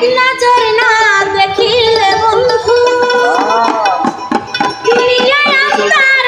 নজর না দেখিলে বন্ধু দুনিয়ায় আন্ধার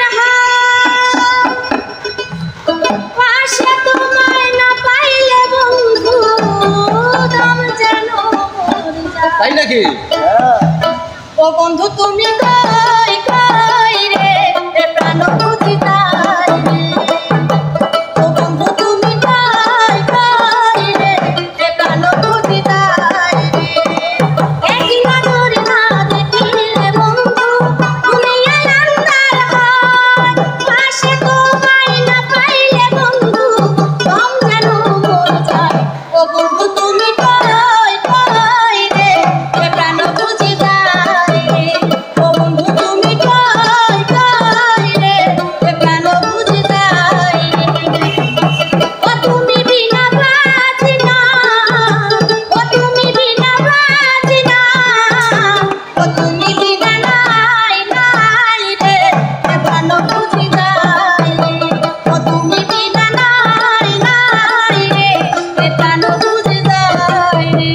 পাশে তোমায় না পাইলে বন্ধু দম যেন মরে যায়। তাই নাকি? ও বন্ধু তুমি কই কই রে এ প্রাণ বুঝি তাই রে। ও বন্ধু তুমি কই কই রে এ প্রাণ বুঝি তাই রে। এক নজর না দেখিলে বন্ধু দুনিয়ায় আন্ধার হয় পাশে তোমায় না পাইলে বন্ধু দম যেন মরে যায়। ও বন্ধু তুমি কই কই রে এ প্রাণ বুঝি তাই রে। ও বন্ধু তুমি কই কই রে এ প্রাণ বুঝি তাই রে। ও তুমি বিনা বাঁচি না ও তুমি বিনা বাঁচি না ও তুমি বিনা নাই নাই রে এ প্রাণ বুঝি তাই রে। ও তুমি বিনা নাই নাই রে এ প্রাণ বুঝি তাই রে।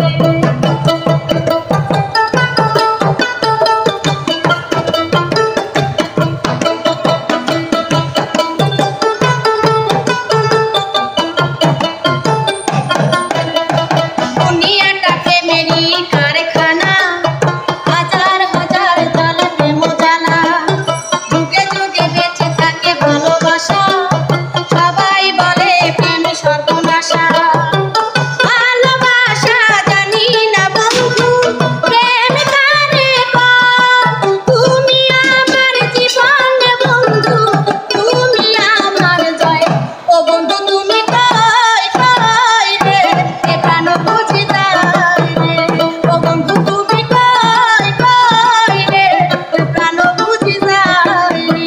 दुनियाटाके मेरी कारखाना हजार हजार জ্বালাতে মোজালা যুগে যুগে বেঁচে থাকে ভালোবাসা সবাই বলে প্রেম সর্বনাশা ভালোবাসা জানি না বন্ধু প্রেম কারে কয় তুমি আমার জীবন বন্ধু তুমি আমার জয়। ও বন্ধু তুমি কই কই রে এ প্রাণ বুঝি তাই রে। ও বন্ধু তুমি কই কই রে এ প্রাণ বুঝি তাই রে।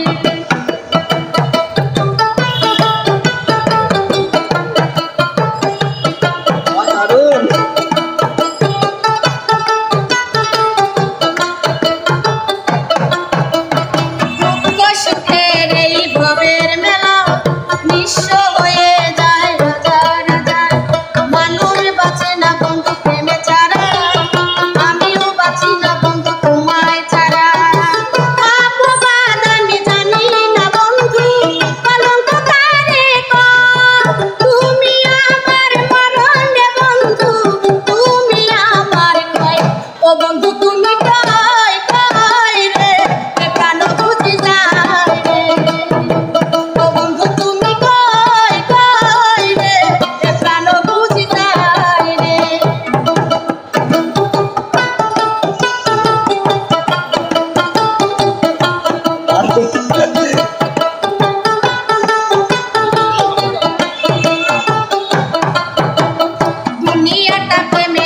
দারুণ। দুঃখ সুখের এই ভবের মেলা নিঃস্ব হয়ে যায় হাজার হাজার মানুষ বাঁচে না বন্ধু প্রেমে ছাড়া আমিও বাঁচি না বন্ধু তোমায় ছাড়া। অপবাদ আমি জানি না বন্ধু কলঙ্ক কারে কয় তুমি আমার মরণ রে বন্ধু তুমি আমার কয়। ও বন্ধু তুমি কই কই রে এ প্রাণ বুঝি যায় রে। ও বন্ধু তুমি কই কই রে এ প্রাণ বুঝি যায় রে। দুনিয়াটাকে